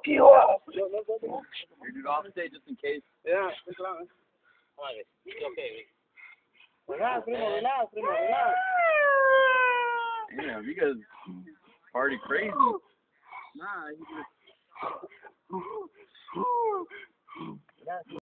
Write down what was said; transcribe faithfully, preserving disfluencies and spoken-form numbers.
you up. You're dude off stage just in case. Yeah, it's long. Okay. Relax, primo, relax, primo, relax. Damn, you guys party crazy. Nah, he just...